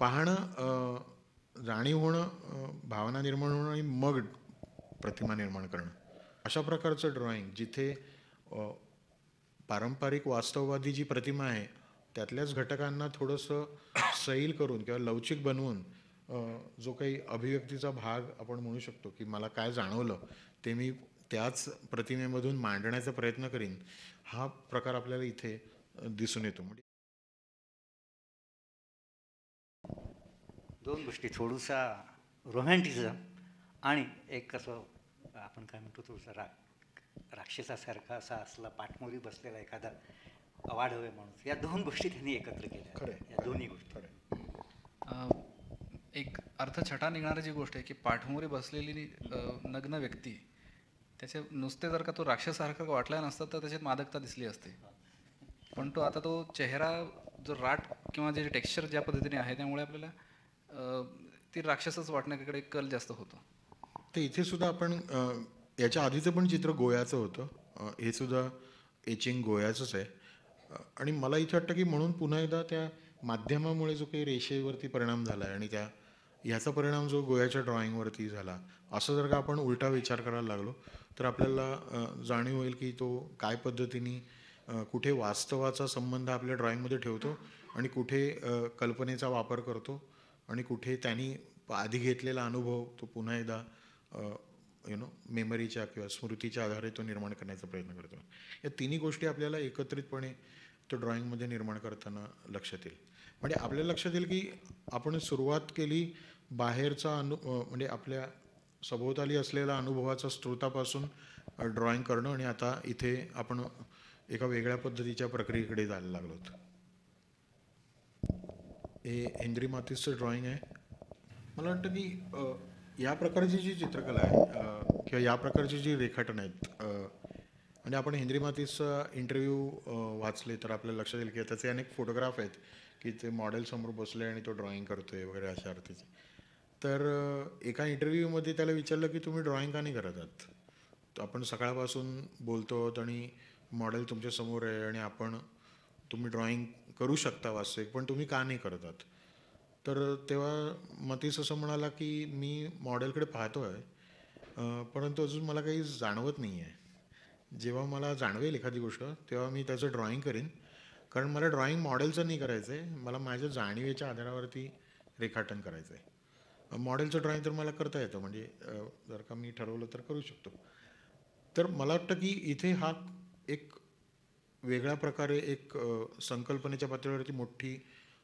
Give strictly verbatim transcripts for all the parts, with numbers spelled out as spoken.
पाहणं, अ, जाणीव होणं, अ, भावना निर्माण होणं आणि मग प्रतिमा निर्माण करणं, अशा प्रकारचं ड्रॉइंग जिथे अ, पारंपरिक वास्तववादी जी प्रतिमा आहे त्यातल्याच घटकांना थोडंसं सैल करून किंवा लवचिक बनवून अ, जो काही अभिव्यक्तीचा भाग आपण म्हणू शकतो की मला काय जाणवलं ते मी त्याच प्रतिमेमधून मांडण्याचा प्रयत्न करीन, हा प्रकार आपल्याला इथे अ, दिसून येतो. म्हणजे दोन गोष्टी, थोडूसा रोमॅन्टिझम आणि एक कसं आपण काय म्हणतो थोडंसं रा राक्षसासारखा असा असला पाठमोरी बसलेला एखादा अवाढव्य माणूस, या दोन गोष्टी त्यांनी एकत्र केल्या. खरं या दोन्ही गोष्टी अ, एक अर्थ छटा निघणारी जी गोष्ट आहे की पाठमोरी बसलेली अ, नग्न व्यक्ती, त्याचे नुसते जर का तो राक्षसारखा वाटला नसता तर त्याच्यात मादकता दिसली असते. पण तो आता तो चेहरा जो राट किंवा जे टेक्स्चर ज्या पद्धतीने आहे त्यामुळे आपल्याला अ, ती राक्षसच वाटण्याकडे कल जास्त होतो. तर इथे सुद्धा आपण अ, याच्या आधीचं पण चित्र गोयाचं होतं. अ, हे सुद्धा एचिंग गोयाचंच आहे. अ, आणि मला इथे वाटतं की म्हणून पुन्हा एकदा त्या माध्यमामुळे जो काही रेषेवरती परिणाम झाला आहे आणि त्या ह्याचा परिणाम जो गोयाच्या ड्रॉइंगवरती झाला, असं जर का आपण उलटा विचार करायला लागलो तर आपल्याला अ, जाणीव होईल की तो काय पद्धतीने अ, कुठे वास्तवाचा संबंध आपल्या ड्रॉइंगमध्ये ठेवतो आणि कुठे अ, कल्पनेचा वापर करतो आणि कुठे त्यांनी आधी घेतलेला अनुभव तो पुन्हा एकदा यु नो मेमरीच्या किंवा स्मृतीच्या आधारे तो निर्माण करण्याचा प्रयत्न करतो. या तिन्ही गोष्टी आपल्याला एकत्रितपणे तो ड्रॉइंगमध्ये निर्माण करताना लक्षात येईल. म्हणजे आपल्याला लक्षात येईल की आपण सुरुवात केली बाहेरचा अनु म्हणजे आपल्या सभोवताली असलेल्या अनुभवाचा स्रोतापासून ड्रॉइंग करणं आणि आता इथे आपण एका वेगळ्या पद्धतीच्या प्रक्रियेकडे जायला लागलो होतो. हे हेनरी माथिसचं ड्रॉइंग आहे. मला वाटतं की या प्रकारची जी चित्रकला आहे किंवा या प्रकारची जी रेखाटन आहेत, म्हणजे आपण हेनरी माथिसचा इंटरव्ह्यू वाचले तर आपल्याला लक्षात येईल की त्याचे अनेक फोटोग्राफ आहेत की ते मॉडेल समोर बसले आणि तो ड्रॉइंग करतोय वगैरे अशा अर्थाचे. तर एका इंटरव्ह्यूमध्ये त्याला विचारलं की तुम्ही ड्रॉइंग का नाही करत आहात. तर आपण सकाळपासून बोलतो आहोत आणि मॉडेल तुमच्या समोर आहे आणि आपण तुम्ही ड्रॉइंग करू शकता वास्तविक, पण तुम्ही का नाही करत आहात. तर तेव्हा मतीस असं म्हणाला की मी मॉडेलकडे पाहतो आहे परंतु अजून मला काही जाणवत नाही आहे. जेव्हा मला जाणवेल एखादी गोष्ट तेव्हा मी त्याचं ड्रॉइंग करीन, कारण मला ड्रॉइंग मॉडेलचं नाही करायचं आहे, मला माझ्या जाणीवेच्या आधारावरती रेखाटन करायचं आहे. मॉडेलचं ड्रॉइंग तर मला करता येतं, म्हणजे जर का मी ठरवलं तर करू शकतो. तर मला वाटतं की इथे हा एक वेगळ्या प्रकारे एक संकल्पनेच्या पातळीवरती मोठी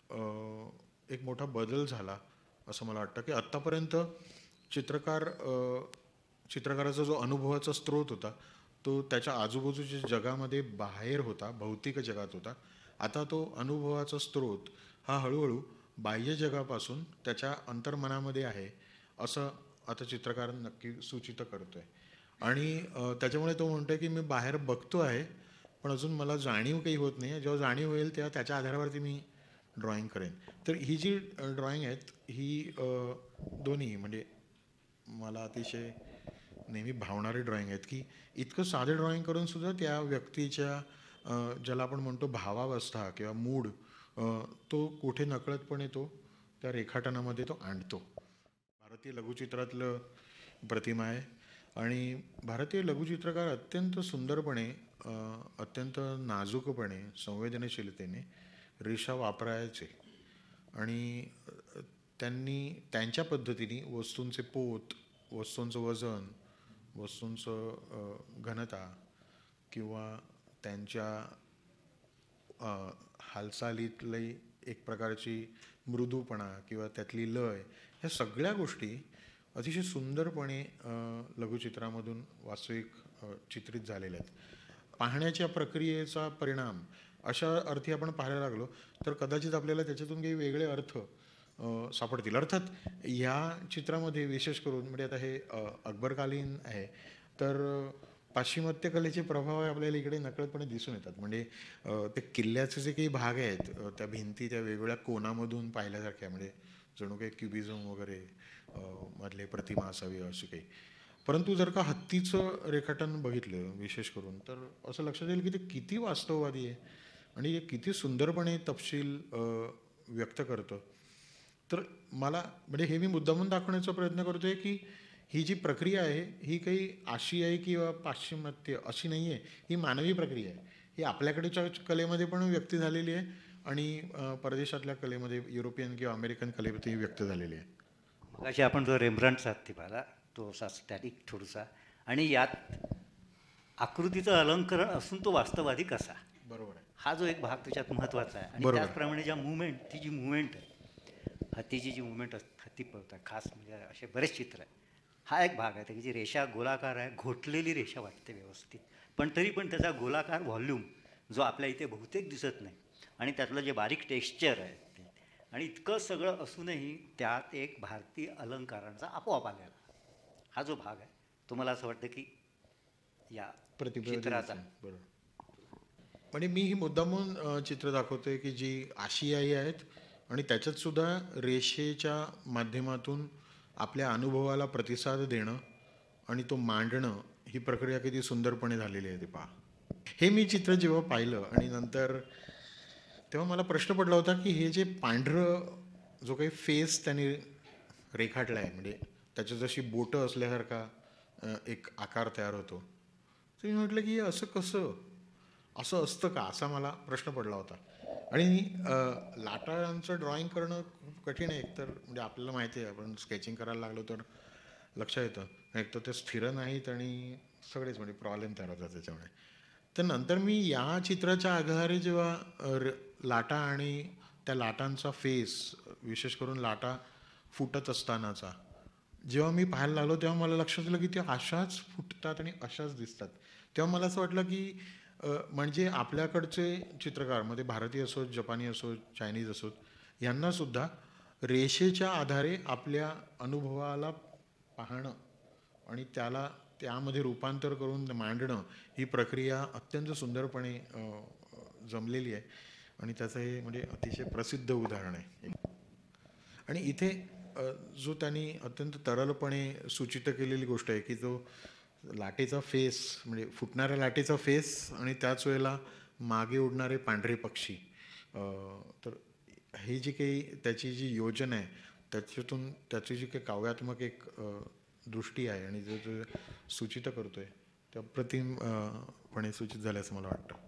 एक मोठा बदल झाला असं मला वाटतं की आत्तापर्यंत चित्रकार चित्रकाराचा जो अनुभवाचा स्रोत होता तो त्याच्या आजूबाजूच्या जगामध्ये बाहेर होता, भौतिक जगात होता. आता तो अनुभवाचा स्रोत हा हळूहळू बाह्य जगापासून त्याच्या अंतर्मनामध्ये आहे असं आता चित्रकार नक्की सूचित करतो आहे. आणि त्याच्यामुळे तो म्हणतो आहे की मी बाहेर बघतो आहे पण अजून मला जाणीव काही होत नाही आहे, जेव्हा जाणीव होईल तेव्हा त्याच्या आधारावरती मी ड्रॉइंग करेन. तर ही जी ड्रॉइंग आहेत ही दोन्ही म्हणजे मला अतिशय नेहमी भावणारी ड्रॉइंग आहेत की इतकं साधं ड्रॉइंग करून सुद्धा त्या व्यक्तीच्या ज्याला आपण म्हणतो भावावस्था किंवा मूड तो कुठे नकळतपणे तो त्या रेखाटनामध्ये तो आणतो. भारतीय लघुचित्रातलं प्रतिमा आहे आणि भारतीय लघुचित्रकार अत्यंत सुंदरपणे, अत्यंत नाजूकपणे, संवेदनशीलतेने रेषा वापरायचे आणि त्यांनी त्यांच्या पद्धतीने वस्तूंचे पोत, वस्तूंचं वजन, वस्तूंचं घनता किंवा त्यांच्या हालचालीतली एक प्रकारची मृदूपणा किंवा त्यातली लय, ह्या सगळ्या गोष्टी अतिशय सुंदरपणे लघुचित्रामधून वास्तविक चित्रित झालेल्या आहेत. पाहण्याच्या प्रक्रियेचा परिणाम अशा अर्थी आपण पाहायला लागलो तर कदाचित आपल्याला त्याच्यातून काही वेगळे अर्थ सापडतील. अर्थात ह्या चित्रामध्ये विशेष करून म्हणजे आता हे अकबरकालीन आहे तर पाश्चिमात्य कलेचे प्रभाव आपल्याला इकडे नकळतपणे दिसून येतात. म्हणजे ते किल्ल्याचे जे काही भाग आहेत त्या भिंती त्या वेगवेगळ्या कोणामधून पाहिल्यासारख्या, म्हणजे जणू काही क्युबिझम वगैरे मधले प्रतिमा असावी अशी काही. परंतु जर का हत्तीचं रेखाटन बघितलं विशेष करून तर असं लक्षात येईल की ते किती वास्तववादी आहे आणि किती सुंदरपणे तपशील व्यक्त करतं. तर मला म्हणजे हे मी मुद्दामून दाखवण्याचा प्रयत्न करतोय की ही जी प्रक्रिया आहे ही काही आशियाई किंवा पाश्चिमात्य अशी नाही आहे, ही मानवी प्रक्रिया आहे. ही आपल्याकडच्या कलेमध्ये पण व्यक्त झालेली आहे आणि अ, परदेशातल्या कलेमध्ये युरोपियन किंवा अमेरिकन कलेमध्ये व्यक्त झालेली आहे. मगाशी आपण जो रेम्ब्रंटचा हत्ती पाहिला तो असा स्टॅटिक थोडासा, आणि यात आकृतीचं अलंकरण असून तो वास्तवादी कसा, बरोबर आहे. हा जो एक भाग त्याच्यात महत्त्वाचा आहे. आणि बरोबर. त्याचप्रमाणे ज्या मुवमेंट ती जी मुवमेंट आहे, हत्तीची जी मुवमेंट असते, हत्ती पळतात खास म्हणजे असे बरेच चित्र आहे, हा एक भाग आहे. त्याची रेषा गोलाकार आहे, घोटलेली रेषा वाटते व्यवस्थित, पण तरी पण त्याचा गोलाकार व्हॉल्यूम जो आपल्या इथे बहुतेक दिसत नाही, आणि त्यातलं जे बारीक टेक्स्चर आहे ते, आणि इतकं सगळं असूनही त्यात एक भारतीय अलंकारांचा आपोआप आलेला हा जो भाग आहे तो मला असं वाटतं की या प्रतिबिंबित चित्राचा दिसतं. बरोबर. म्हणजे मी ही मुद्दामून अ, चित्र दाखवतोय की जी आशियाई आहेत आणि त्याच्यात सुद्धा रेषेच्या माध्यमातून आपल्या अनुभवाला प्रतिसाद देणं आणि तो मांडणं ही प्रक्रिया किती सुंदरपणे झालेली आहे ते पहा. हे मी चित्र जेव्हा पाहिलं आणि नंतर तेव्हा मला प्रश्न पडला होता की हे जे पांढरं जो काही फेस त्यांनी रेखाटला आहे, म्हणजे त्याच्या जशी बोटं असल्यासारखा अ, एक आकार तयार होतो. तर मी म्हटलं की हे असं कसं असं असतं का, असा मला प्रश्न पडला होता. आणि अ, लाटांचं ड्रॉइंग करणं खूप कठीण आहे. एकतर म्हणजे आपल्याला माहिती आहे, आपण स्केचिंग करायला लागलो तर लक्षात येतं एक तर ते स्थिर नाहीत आणि सगळेच म्हणजे प्रॉब्लेम तयार होतात त्याच्यामुळे. तर नंतर मी या चित्राच्या आधारे जेव्हा अ, र लाटा आणि त्या लाटांचा फेस, विशेष करून लाटा फुटत असतानाचा जेव्हा मी पाहायला लागलो तेव्हा मला लक्षात आलं की त्या अशाच फुटतात आणि अशाच दिसतात. तेव्हा मला असं वाटलं की अ, म्हणजे आपल्याकडचे चित्रकार, मध्ये भारतीय असोत, जपानी असोत, चायनीज असोत, यांनासुद्धा रेषेच्या आधारे आपल्या अनुभवाला पाहणं आणि त्याला त्यामध्ये रूपांतर करून मांडणं ही प्रक्रिया अत्यंत सुंदरपणे अ, जमलेली आहे आणि त्याचं हे म्हणजे अतिशय प्रसिद्ध उदाहरण आहे. आणि इथे अ, जो त्यांनी अत्यंत तरलपणे सूचित केलेली गोष्ट आहे की जो लाटेचा फेस, म्हणजे फुटणाऱ्या लाटेचा फेस आणि त्याच वेळेला मागे उडणारे पांढरे पक्षी, अ, तर ही जी काही त्याची जी योजना आहे त्याच्यातून त्याची जी काही काव्यात्मक एक अ, दृष्टी आहे आणि जे जे सूचित करतोय त्या अप्रतिम अ, पणे सूचित झालं असं मला वाटतं.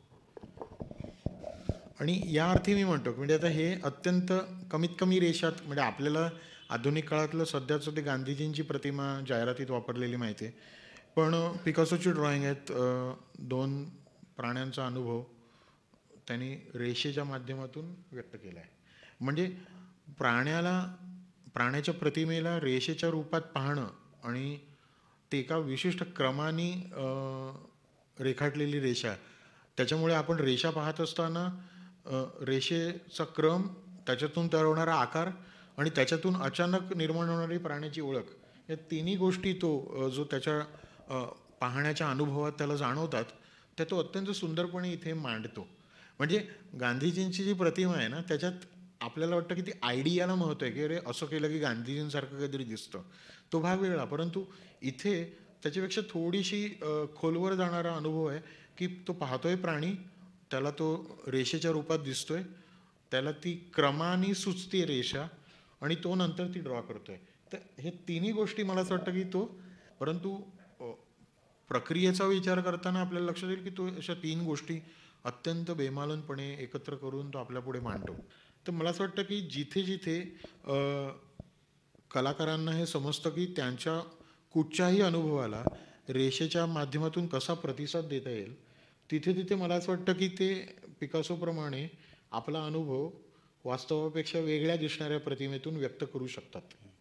आणि या अर्थी मी म्हणतो की म्हणजे आता हे अत्यंत कमीत कमी रेषात, म्हणजे आपल्याला आधुनिक काळातलं सध्याचं ते गांधीजींची प्रतिमा जाहिरातीत वापरलेली माहिती आहे, पण पिकासोची ड्रॉइंग आहेत. अ, दोन प्राण्यांचा अनुभव त्यांनी रेषेच्या माध्यमातून व्यक्त केला आहे. म्हणजे प्राण्याला प्राण्याच्या प्रतिमेला रेषेच्या रूपात पाहणं आणि ते एका विशिष्ट क्रमाने अ, रेखाटलेली रेषा, त्याच्यामुळे आपण रेषा पाहत असताना अ, रेषेचा क्रम, त्याच्यातून तयार होणारा आकार आणि त्याच्यातून अचानक निर्माण होणारी प्राण्याची ओळख, या तिन्ही गोष्टी तो अ, जो त्याच्या अ, पाहण्याच्या अनुभवात त्याला जाणवतात त्या तो अत्यंत सुंदरपणे इथे मांडतो. म्हणजे गांधीजींची जी प्रतिमा आहे ना, त्याच्यात आपल्याला वाटतं की ती आयडियाला महत्त्व आहे की अरे असं केलं की गांधीजींसारखं काहीतरी दिसतं, तो भाग वेगळा. परंतु इथे त्याच्यापेक्षा थोडीशी अ, खोलवर जाणारा अनुभव आहे की तो पाहतोय प्राणी, त्याला तो रेषेच्या रूपात दिसतोय, त्याला ती क्रमाने सुचते रेषा आणि तो नंतर ती ड्रॉ करतोय. तर हे तिन्ही गोष्टी मला असं वाटतं की तो, परंतु अ, प्रक्रियेचा विचार करताना आपल्याला लक्षात येईल की तो अशा तीन गोष्टी अत्यंत बेमालनपणे एकत्र करून तो आपल्यापुढे मांडतो. तर मला असं वाटतं की जिथे जिथे अ, कलाकारांना हे समजतं की त्यांच्या कुठच्याही अनुभवाला रेषेच्या माध्यमातून कसा प्रतिसाद देता येईल, तिथे तिथे मला असं वाटतं की ते पिकासोप्रमाणे आपला अनुभव वास्तवापेक्षा वेगळ्या दिसणाऱ्या प्रतिमेतून व्यक्त करू शकतात.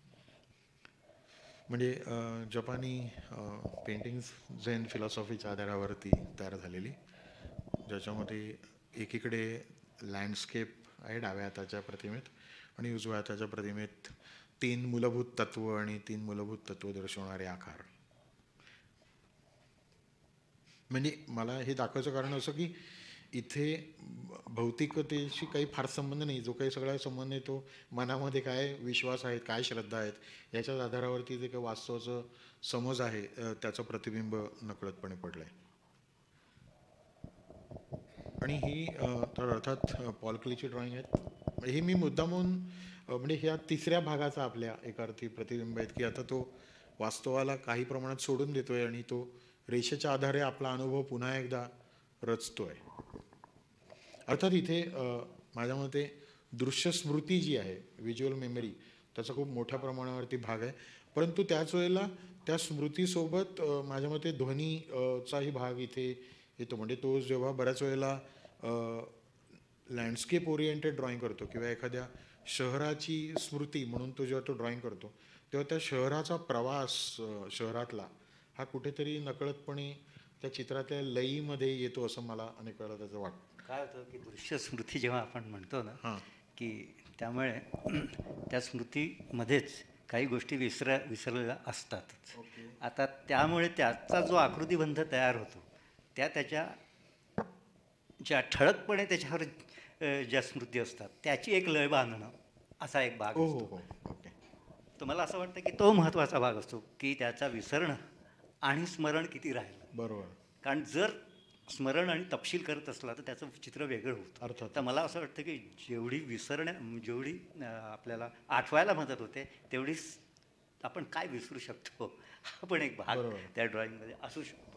म्हणजे अ, जपानी पेंटिंग्स झेन फिलॉसॉफीच्या आधारावरती तयार झालेली, ज्याच्यामध्ये एकीकडे लँडस्केप आहे डाव्या हाताच्या प्रतिमेत आणि उजव्या हाताच्या प्रतिमेत तीन मूलभूत तत्व आणि तीन मूलभूत तत्व दर्शवणारे आकार. म्हणजे मला हे दाखवायचं कारण असं की इथे भौतिकतेशी काही फार संबंध नाही, जो काही सगळा संबंध आहे तो मनामध्ये काय विश्वास आहेत, काय श्रद्धा आहेत याच्याच आधारावरती जे काही वास्तवाचं समज आहे अ, त्याचं प्रतिबिंब नकळतपणे पडलं आहे. आणि ही अ, तर अर्थात पॉल क्लेची ड्रॉइंग आहेत. हे मी मुद्दामून अ, अ, म्हणजे ह्या तिसऱ्या भागाचा आपल्या एका अर्थी प्रतिबिंब आहेत की आता तो वास्तवाला काही प्रमाणात सोडून देतोय आणि तो रेषेच्या आधारे आपला अनुभव पुन्हा एकदा रचतोय. अर्थात इथे अ, माझ्या मते दृश्य स्मृती जी आहे, व्हिज्युअल मेमरी, त्याचा खूप मोठ्या प्रमाणावरती भाग आहे. परंतु त्याच वेळेला त्या स्मृतीसोबत अ, माझ्या मते ध्वनी अ, चाही भाग इथे येतो. म्हणजे तो जेव्हा बऱ्याच वेळेला लँडस्केप ओरिएंटेड ड्रॉइंग करतो किंवा एखाद्या शहराची स्मृती म्हणून तो जेव्हा तो ड्रॉइंग करतो, तेव्हा त्या शहराचा प्रवास अ, शहरातला हा कुठेतरी नकळतपणे त्या चित्रातल्या लयीमध्ये येतो असं मला अनेक वेळा त्याचं वाटतं. काय होतं की दृश्य स्मृती जेव्हा आपण म्हणतो ना, हां. की त्यामुळे त्या स्मृतीमध्येच काही गोष्टी विसरा विसरलेल्या असतातच. आता त्यामुळे त्याचा जो आकृतिबंध तयार होतो, त्या त्याच्या ज्या ठळकपणे त्याच्यावर अ, ज्या स्मृती असतात त्याची एक लय बांधणं असा एक भाग हो हो असतो. हो ओके. तर मला असं वाटतं की तो महत्त्वाचा भाग असतो की त्याचा विसरणं आणि स्मरण किती राहिलं. बरोबर. कारण जर स्मरण आणि तपशील करत असला तर त्याचं चित्र वेगळं होतं. अर्थात. तर मला असं वाटतं की जेवढी विसरण्या जेवढी अ, आपल्याला आठवायला मदत होते तेवढीच आपण काय विसरू शकतो हा पण एक भाग बरोबर. त्या ड्रॉइंगमध्ये असू शकतो.